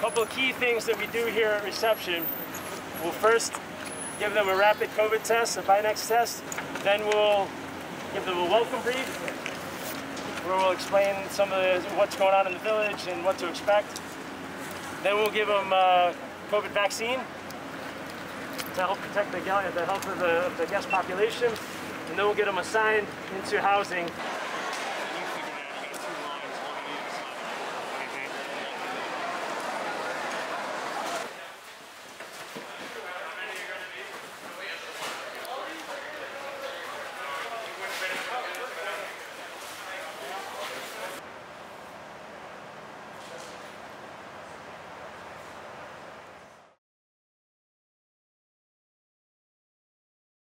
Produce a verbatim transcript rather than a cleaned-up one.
couple of key things that we do here at reception. We'll first give them a rapid COVID test, a Binex test. Then we'll give them a welcome brief, where we'll explain some of the, what's going on in the village and what to expect. Then we'll give them a COVID vaccine to help protect the, the health of the, of the guest population. And then we'll get them assigned into housing